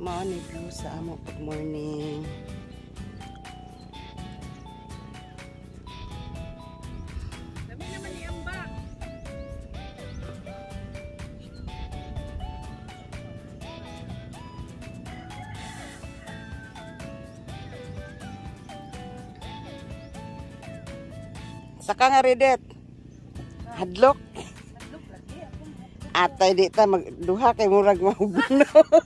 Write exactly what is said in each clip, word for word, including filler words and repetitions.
Mao ni view sa amo pag morning. Dami naman ni ambak. Saka nga redet. Hadlok. Hadlok lagi ako. Atay di ta magduha kay murag mahubuno.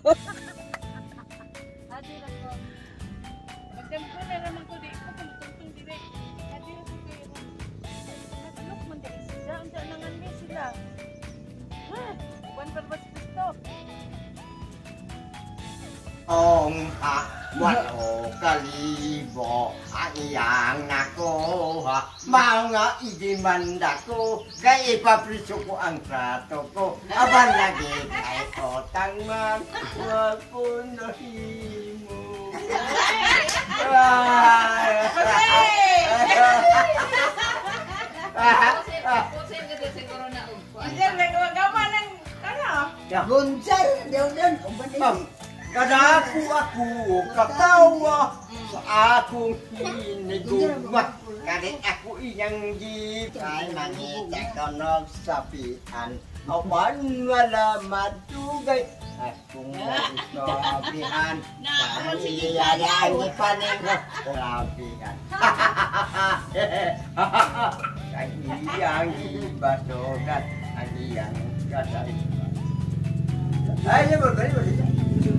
Adi ra ko. Magdamko na raman ko di ko kung tungtong dire. Adi ra ko kay hadlok man dai sila unta nangan mi sila. Ha, wan pa ba gusto? Ông hạ walo kalibo ang iyang nakuha. Mga idiman dako, kaya ipapriso ko ang trato ko. Aban lagi kay kotang man, wag po nahimo. Kusin ka din siguro na ugpo. Diyan nagwagama ng kana. Gonzal, daw daw, ma'am. Kada ako ako katawa sa akong hinigugma. Kadit ako iyang jeep. Ay mangita ko nagsapian. Awan wala matugay. Akong nagsapian. Kaya ang ipanin ko. Sapian. Ang iyang ibadogan. Ang iyang kasay. Ay, yan mo, bali mo dito.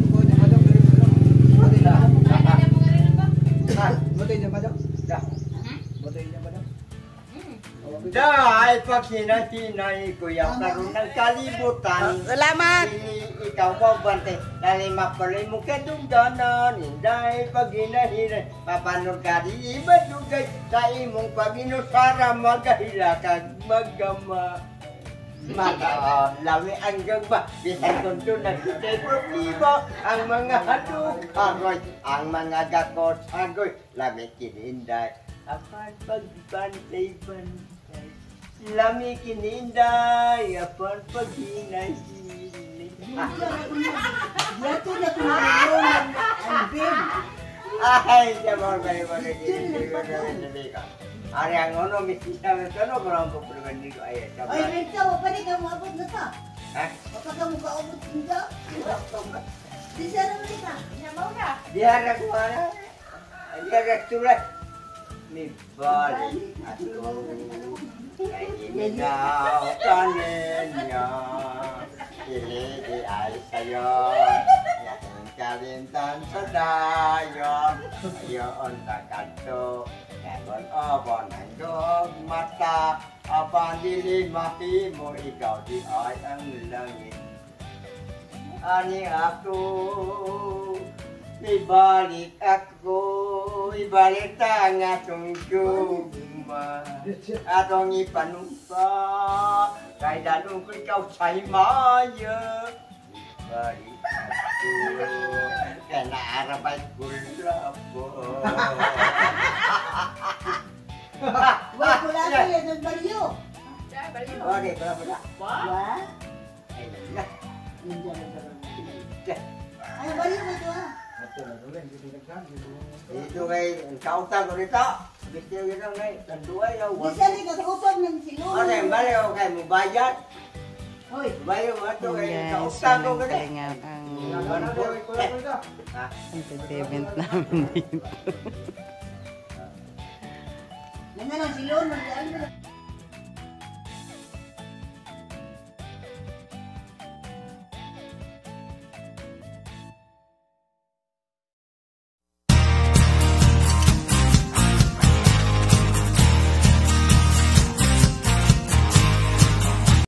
Dahil pag hinahinay ko yung karoon ng kalibutan. Salamat! Ikaw ba bante? Dahil mapalay mo kadugdanan. Dahil pag hinahinay, papanod ka di iba dugay. Sa imong paginusara magahila kag magama. Mata lawi ang gagba bisan kunto nagtutay problema ang mga hadok aroy ang mga gakot agoy lami kininday apan pagbantay-bantay lami kininday apan paghinay sinig Yato na kung marunong ang bib. ay jamon bari bari hindi ka Ari ang ono misita meto no kurang pagpulugan dito ay Ay, Rita, wapa rin ka maabot na ta. ha Wapa ka mo kaabot nito. Di siya naman ita. Namaw na. Diara ko ana. Diara tulat. Mi bali ato. Kay minaw kanenya. Ili di ay sayo. Yang kalintan sa dayon. Ayon takato. Ewan abang ang mata. Abang dili mahimo ikaw di ay ang langit. Ani ako, ibalik ako, ibalik ang atong guma, atong ipanumpa, kay dalong ko ikaw sa'y maya. Ibalik ako, kay naarabay kulabo. Wala ko lang ko yan ng baliyo. Diyan baliw. Bali, bala bala. Wala? Ay, la. Nandiyan ang sarang. Ay, baliyo mo ito ah. Ito kay kauta ko nito. Gusto ko nito ngay tanduay yaw. Di siya rin nag-utog ng silong. Ano yung bali ko kay mubayad. Hoy, Bayo mo ito kay Yes, kauta ko yan ang gani. kalinga ang Ha? entertainment namin dito. nangan ang silong. Nandiyan ang